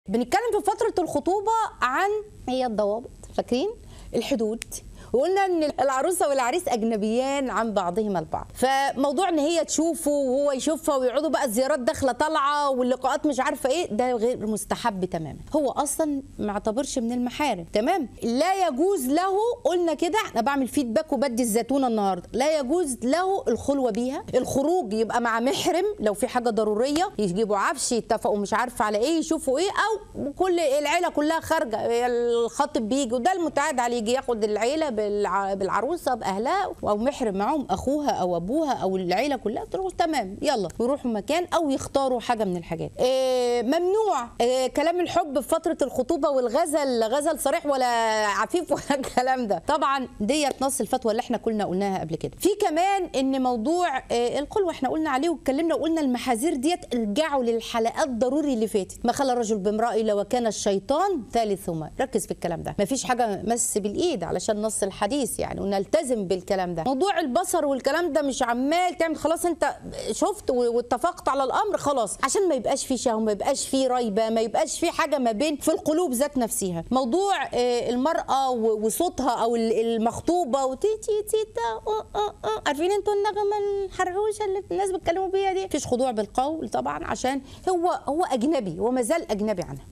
بنتكلم في فترة الخطوبة عن هي الضوابط، فاكرين؟ الحدود، وقلنا ان العروسه والعريس اجنبيان عن بعضهما البعض، فموضوع ان هي تشوفه وهو يشوفها ويقعدوا بقى الزيارات داخله طالعه واللقاءات مش عارفه ايه، ده غير مستحب تماما. هو اصلا ما اعتبرش من المحارم، تمام؟ لا يجوز له، قلنا كده، انا بعمل فيدباك وبدي الزتونه النهارده، لا يجوز له الخلوه بيها، الخروج يبقى مع محرم لو في حاجه ضروريه، يجيبوا عفش، يتفقوا مش عارفه على ايه، يشوفوا ايه، او كل العيله كلها خارجه، الخطيب بيجي وده المتعاد عليه، يجي ياخد العيله بالعروسه باهلها او محرم معاهم اخوها او ابوها او العيله كلها، تروح تمام يلا يروحوا مكان او يختاروا حاجه من الحاجات. ممنوع كلام الحب في فتره الخطوبه والغزل، غزل صريح ولا عفيف ولا الكلام ده، طبعا ديت نص الفتوى اللي احنا كنا قلناها قبل كده. في كمان ان موضوع الخلوه احنا قلنا عليه واتكلمنا وقلنا المحاذير ديت، ارجعوا للحلقات ضروري اللي فاتت، ما خلى الرجل بامرأة الا وكان الشيطان ثالثهما، ركز في الكلام ده، مفيش حاجه مس بالايد علشان نص الحديث يعني، ونلتزم بالكلام ده. موضوع البصر والكلام ده مش عمال تعمل خلاص انت شفت واتفقت على الامر خلاص، عشان ما يبقاش في شهوه، ما يبقاش في ريبه، ما يبقاش في حاجه ما بين في القلوب ذات نفسها. موضوع المراه وصوتها او المخطوبه وتيتي تيتا عارفين انتوا النغمه الحرحوشه اللي الناس بيتكلموا بيها دي، مفيش خضوع بالقول طبعا، عشان هو اجنبي وما زال اجنبي عنها.